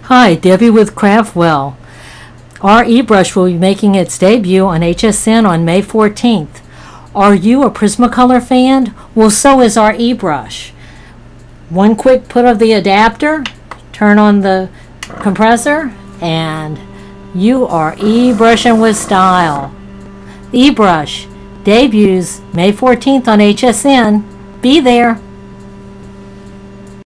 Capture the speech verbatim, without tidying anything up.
Hi, Debbie with Craftwell. Our eBrush will be making its debut on H S N on May fourteenth. Are you a Prismacolor fan? Well, so is our eBrush. One quick put of the adapter, turn on the compressor, and you are eBrushing with style. eBrush debuts May fourteenth on H S N. Be there.